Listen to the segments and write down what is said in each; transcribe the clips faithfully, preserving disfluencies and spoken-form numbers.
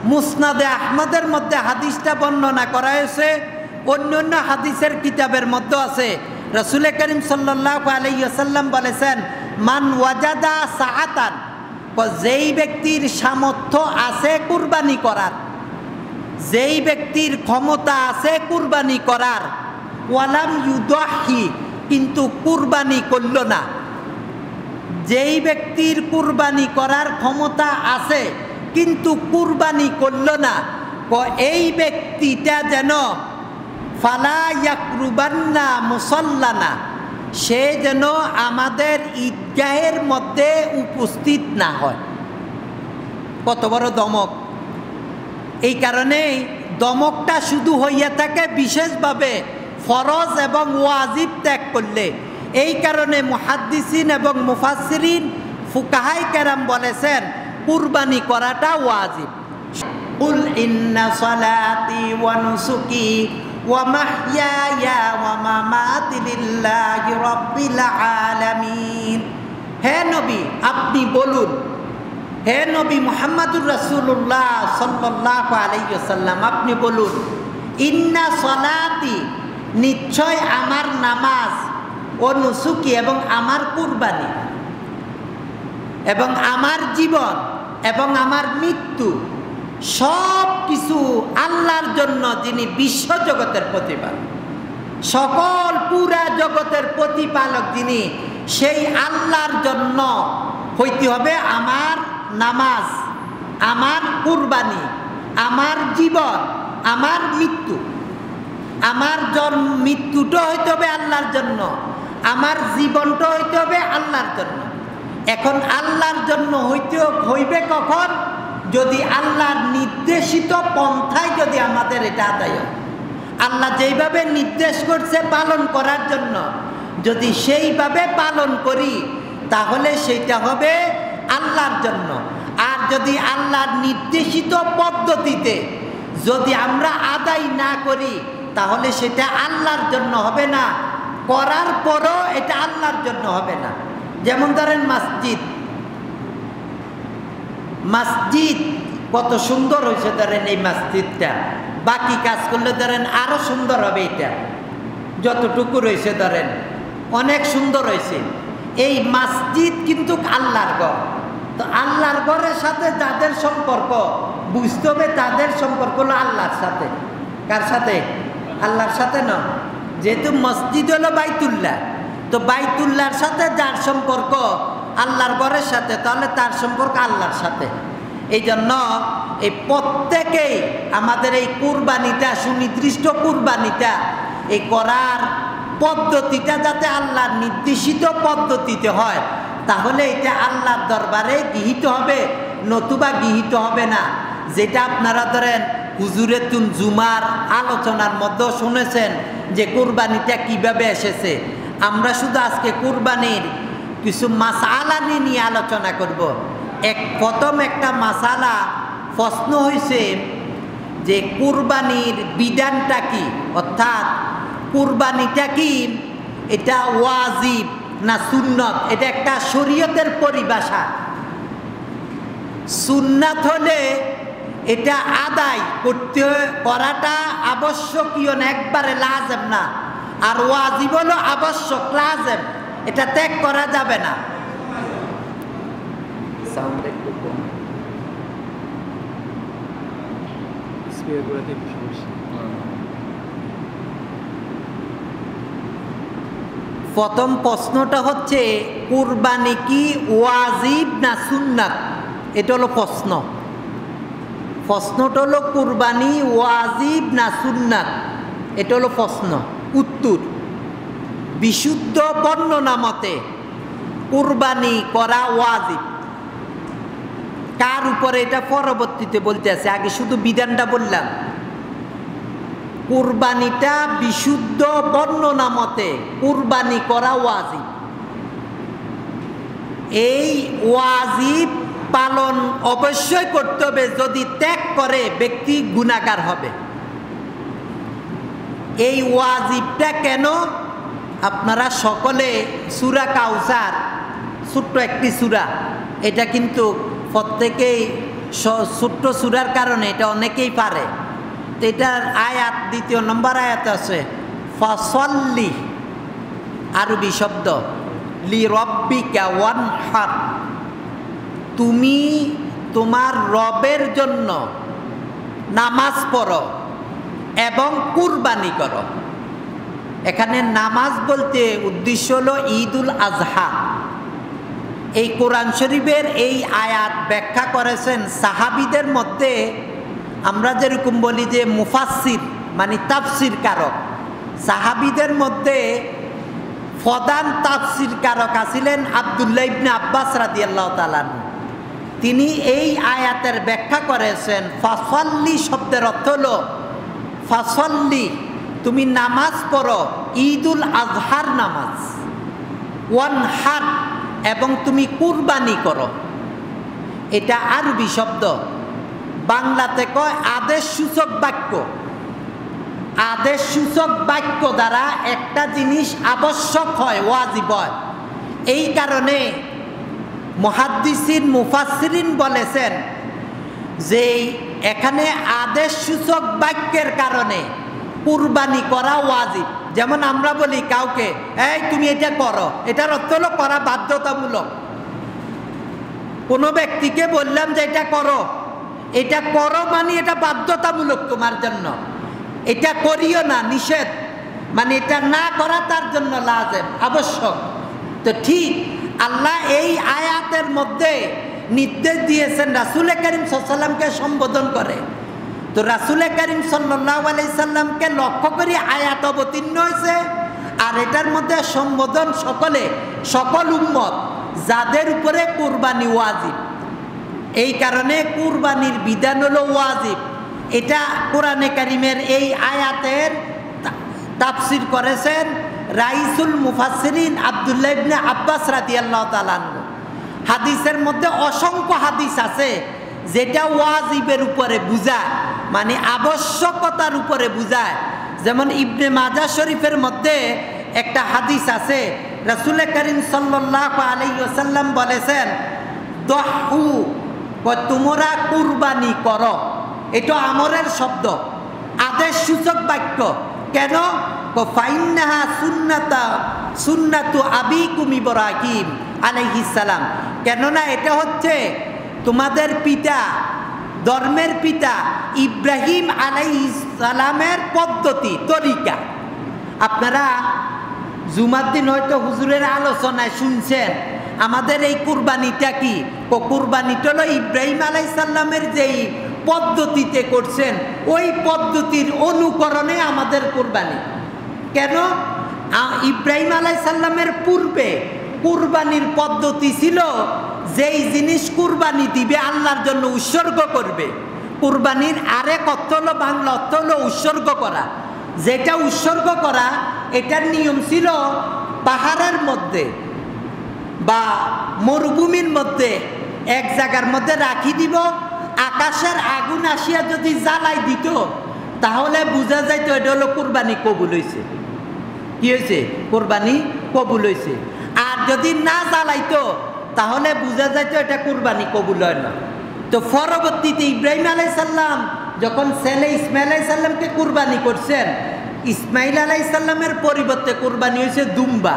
মুসনাদে আহমদের মধ্যে হাদিসটা বর্ণনা করা হয়েছে, অন্য অন্য হাদিসের কিতাবের মধ্যে আছে। রাসূল করিম সাল্লাল্লাহু আলাইহি ওয়াসাল্লাম বলেছেন, মান ওয়াজাদা সাআতান, যেই ব্যক্তির সামর্থ্য আছে কুরবানি করার, যেই ব্যক্তির ক্ষমতা আছে কুরবানি করার, ওয়ালাম ইউদাহি, কিন্তু কুরবানি করল না। যেই ব্যক্তির কুরবানি করার ক্ষমতা আছে কিন্তু কুরবানি করল না, এই ব্যক্তিটা যেন ফালা ইয়াকরুবান্না মুসাল্লানা, সে যেন আমাদের ঈদগাহের মধ্যে উপস্থিত না হয়। কত বড় দমক! এই কারণেই দমকটা শুধু হইয়া থাকে বিশেষভাবে ফরজ এবং ওয়াজিব ত্যাগ করলে। এই কারণে মুহাদ্দিসিন এবং মুফাসসিরিন ফুকাহায়ে কেরাম বলেছেন কুরবানি করাটা ওয়াজিব। কুল ইন্না সালাতি ওয়া নুসুকি ওয়া মাহইয়ায়া ওয়া মামাতি লিল্লাহি রাব্বিল আলামিন। হে নবী, আপনি বলুন, হে নবী মুহাম্মদুর রাসূলুল্লাহ সাল্লাল্লাহু আলাইহি ওয়াসাল্লাম, আপনি বলুন, ইন্না সালাতি, নিশ্চয় আমার নামাজ, ও নুসুকি, এবং আমার কুরবানি, এবং আমার জীবন এবং আমার মৃত্যু, সব কিছু আল্লাহর জন্য, যিনি বিশ্ব জগতের প্রতিপালক, সকল পুরা জগতের প্রতিপালক যিনি, সেই আল্লাহর জন্য হইতে হবে আমার নামাজ, আমার কুরবানি, আমার জীবন, আমার মৃত্যু। আমার জন্ম মৃত্যুটা হইতে হবে আল্লাহর জন্য, আমার জীবনটা হইতে হবে আল্লাহর জন্য। এখন আল্লাহর জন্য হইতে হইবে কখন? যদি আল্লাহর নির্দেশিত পন্থায় যদি আমাদের এটা আদায় হয়, আল্লাহ যেইভাবে নির্দেশ করছে পালন করার জন্য, যদি সেইভাবে পালন করি তাহলে সেইটা হবে আল্লাহর জন্য। আর যদি আল্লাহর নির্দেশিত পদ্ধতিতে যদি আমরা আদায় না করি তাহলে সেটা আল্লাহর জন্য হবে না, করার পরও এটা আল্লাহর জন্য হবে না। যেমন ধরেন মসজিদ, মসজিদ কত সুন্দর হয়েছে, ধরেন এই মসজিদটা, বাকি কাজ করলে ধরেন আরো সুন্দর হবে। এটা যতটুকু রয়েছে ধরেন অনেক সুন্দর হয়েছে। এই মসজিদ কিন্তু আল্লাহর ঘর, তো আল্লাহর ঘরের সাথে যাদের সম্পর্ক বুঝতে হবে, তাদের সম্পর্ক হলো আল্লাহর সাথে। কার সাথে? আল্লাহর সাথে না। যেহেতু মসজিদ হলো বাইতুল্লাহ, তো বাইতুল্লাহর সাথে যার সম্পর্ক আল্লাহর ঘরের সাথে, তাহলে তার সম্পর্ক আল্লাহর সাথে। এই জন্য এই প্রত্যেকেই আমাদের এই কুরবানিটা, সুনির্দিষ্ট কুরবানিটা, এই করার পদ্ধতিটা যাতে আল্লাহর নির্দেশিত পদ্ধতিতে হয়, তাহলে এটা আল্লাহর দরবারে গৃহীত হবে, নতুবা গৃহীত হবে না। যেটা আপনারা ধরেন হুজুরে তুন জুমার আলোচনার মধ্যে শুনেছেন যে কুরবানিটা কিভাবে এসেছে। আমরা শুধু আজকে কুরবানির কিছু মাসালা নিয়ে আলোচনা করব। এক প্রথম একটা মাসালা প্রশ্ন হয়েছে যে কুরবানির বিধানটা কি, অর্থাৎ কুরবানিটা কি, এটা ওয়াজিব না সুন্নত? এটা একটা শরীয়তের পরিভাষা। সুন্নাত হলে এটা আদায় করতে করাটা আবশ্যকীয় না, একবারে লাজেম না। আর ওয়াজিব হলো আবশ্যক, লাজেম, এটা ত্যাগ করা যাবে না। প্রথম প্রশ্নটা হচ্ছে কুরবানি কি ওয়াজিব না সুন্নাত? এটা হলো প্রশ্ন। প্রশ্নটা হলো কুরবানি ওয়াজিব না সুন্নাত, এটা হলো প্রশ্ন। উত্তর, বিশুদ্ধ বর্ণনা মতে কুরবানি করা ওয়াজিব। কার উপরে? এটা পরবর্তীতে বলতে আছে, আগে শুধু বিধানটা বললাম। কুরবানিটা বিশুদ্ধ বর্ণনা মতে কুরবানি করা ওয়াজিব। এই ওয়াজিব পালন অবশ্যই করতে হবে, যদি ত্যাগ করে ব্যক্তি গুনাহগার হবে। এই ওয়াজিবটা কেন? আপনারা সকলে সূরা কাউসার, ছোট্ট একটি সূরা, এটা কিন্তু প্রত্যেকেই ছোট্ট সূরার কারণে এটা অনেকেই পারে। তো এটার আয়াত দ্বিতীয় নম্বর আয়াত আছে ফাসল্লি, আরবি শব্দ লি রব্বিকা ওয়ানহার, তুমি তোমার রবের জন্য নামাজ পড়ো এবং কুরবানি করো। এখানে নামাজ বলতে উদ্দেশ্য হলো ঈদুল আজহা। এই কোরআন শরীফের এই আয়াত ব্যাখ্যা করেছেন সাহাবীদের মধ্যে, আমরা যেরকম বলি যে মুফাসসির মানে তাফসির কারক, সাহাবীদের মধ্যে প্রধান তাফসির কারক ছিলেন আব্দুল্লাহ ইবনে আব্বাস রাদিয়াল্লাহু তাআলা। তিনি এই আয়াতের ব্যাখ্যা করেছেন ফাসল্লি শব্দের অর্থ হলো ফাসল্লি, তুমি নামাজ পড়ো ঈদুল আজহার নামাজ, ওয়ানহার এবং তুমি কুরবানি করো। এটা আরবি শব্দ, বাংলাতে কয় আদেশ সূচক বাক্য। আদেশ সূচক বাক্য দ্বারা একটা জিনিস আবশ্যক হয়, ওয়াজিব হয়। এই কারণে মুহাদ্দিসিন মুফাসসিরিন বলেছেন যে এখানে আদেশ সূচক বাক্যের কারণে কুরবানি করা ওয়াজিব। যেমন আমরা বলি কাউকে, এই তুমি এটা করো, এটার অর্থ হলো করা বাধ্যতামূলক। কোনো ব্যক্তিকে বললাম যে এটা করো, এটা করো মানে এটা বাধ্যতামূলক তোমার জন্য, এটা করিও না নিষেধ, মানে এটা না করা তার জন্য লাজেম, আবশ্যক। তো ঠিক আল্লাহ এই আয়াতের মধ্যে নির্দেশ দিয়েছেন রাসূল করিম সাল্লাল্লাহু আলাইহি সাল্লামকে সম্বোধন করে। তো রাসূল করিম সাল্লাল্লাহু আলাইহি সাল্লামকে লক্ষ্য করে আয়াত অবতীর্ণ হয়েছে। আর এটার মধ্যে সম্বোধন সকলে, সকল উম্মত যাদের উপরে কুরবানি ওয়াজিব। এই কারণে কুরবানির বিধান হলো ওয়াজিব। এটা কোরআনে কারিমের এই আয়াতের তাফসির করেছেন রাইসুল মুফাসসিরিন আব্দুল্লাহ ইবনে আব্বাস রাদিয়াল্লাহু তাআলা। হাদিসের মধ্যে অসংখ্য হাদিস আছে যেটা ওয়াজিবের উপরে বুঝায়, মানে আবশ্যকতার উপরে বুঝায়। যেমন ইবনে মাজাহ শরীফের মধ্যে একটা হাদিস আছে, রাসূল করিম সাল্লাল্লাহু আলাইহি ওয়াসাল্লাম বলেছেন দহু, তোমরা কুরবানি করো। এটা আমরের শব্দ, আদেশ সূচক বাক্য। কেন? ফাইন্নাহা সুন্নাতা সুন্নাতু আবিকুম ইব্রাহিম আলাইহিস সালাম। কেননা এটা হচ্ছে তোমাদের পিতা, ধর্মের পিতা ইব্রাহিম আলাইহিস সালামের পদ্ধতি, তরিকা। আপনারা জুমার দিন হয়তো হুজুরের আলোচনায় শুনছেন আমাদের এই কুরবানিটা কি। কুরবানিটা হলো ইব্রাহিম আলাইহিস সালামের যেই পদ্ধতিতে করছেন ওই পদ্ধতির অনুকরণে আমাদের কুরবানি। কেন? ইব্রাহিম আলাইহিস সালামের পূর্বে কুরবানির পদ্ধতি ছিল যেই জিনিস কুরবানি দিবে আল্লাহর জন্য উৎসর্গ করবে। কুরবানির আরেক অর্থ হলো, বাংলা অর্থ হলো উৎসর্গ করা। যেটা উৎসর্গ করা এটার নিয়ম ছিল পাহাড়ের মধ্যে বা মরুভূমির মধ্যে এক জায়গার মধ্যে রাখি দিব, আকাশের আগুন আসিয়া যদি জ্বালাই দিত তাহলে বোঝা যাইতো এটা হলো কুরবানি কবুল হয়েছে। কি হয়েছে? কুরবানি কবুল হয়েছে। আর যদি না জ্বালাইতো তাহলে বোঝা যাইতো এটা কুরবানি কবুল হয় না। তো পরবর্তীতে ইব্রাহিম আলাইহিস সালাম যখন ছেলে ইসমাইল আলাইহিস সালামকে কুরবানি করছেন, ইসমাইল আলাইহিস সালামের পরিবর্তে কুরবানি হয়েছে দুম্বা।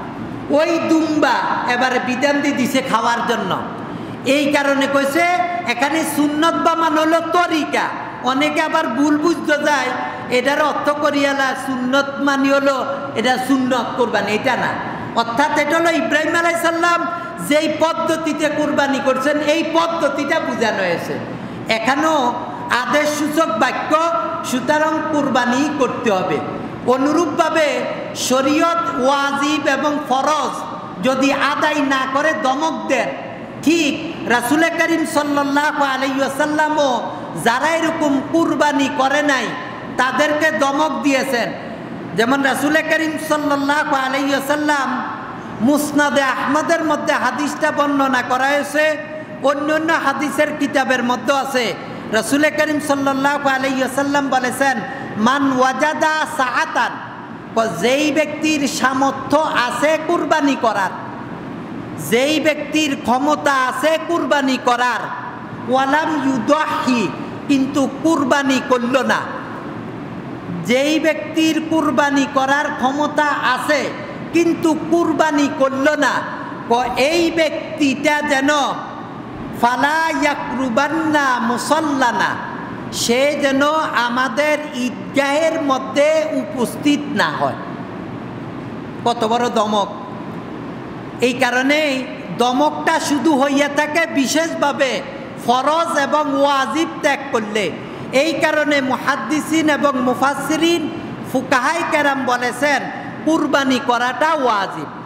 ওই দুম্বা এবারে বিধান দিয়ে দিছে খাওয়ার জন্য। এই কারণে কইছে এখানে সুন্নত বা মান হলো তরিকা। অনেকে আবার ভুল বুঝতে যায়, এটার অর্থ করিয়ালা সুন্নত মানি হলো এটা সুন্নত কুরবানি, এটা না। অর্থাৎ এটা হলো ইব্রাহিম আলাইহিস সালাম যেই পদ্ধতিতে কুরবানি করছেন এই পদ্ধতিটা বোঝানো হয়েছে। এখানেও আদেশ সূচক বাক্য, সুতরাং কুরবানি করতে হবে। অনুরূপভাবে শরীয়ত ওয়াজিব এবং ফরজ যদি আদায় না করে দমক দেন, ঠিক রাসূল করিম সাল্লাল্লাহু আলাইহি ওয়াসাল্লামও যারা এরকম কুরবানি করে নাই তাদেরকে দমক দিয়েছেন। যেমন রাসূল করিম সাল্লাল্লাহু আলাইহি ওয়াসাল্লাম মুসনাদে আহমদের মধ্যে হাদিসটা বর্ণনা করা হয়েছে, অন্য অন্য হাদিসের কিতাবের মধ্যে আছে। রাসূল করিম সাল্লাল্লাহু আলাইহি ওয়াসাল্লাম বলেছেন মান ওয়াজাদা সাআতান, যেই ব্যক্তির সামর্থ্য আছে কুরবানি করার, যেই ব্যক্তির ক্ষমতা আছে কুরবানি করার, ওয়ালাম ইউদাহি, কিন্তু কুরবানি করল না। যেই ব্যক্তির কুরবানি করার ক্ষমতা আছে কিন্তু কুরবানি করল না, এই ব্যক্তিটা যেন ফালা ইয়াকরুবান্না মুসাল্লানা, সে যেন আমাদের ঈদগাহের মধ্যে উপস্থিত না হয়। কত বড় দমক! এই কারণেই দমকটা শুধু হইয়া থাকে বিশেষভাবে ফরজ এবং ওয়াজিব ত্যাগ করলে। এই কারণে মুহাদ্দিসিন এবং মুফাসসিরিন ফুকাহায়ে কেরাম বলেছেন কুরবানি করাটা ওয়াজিব।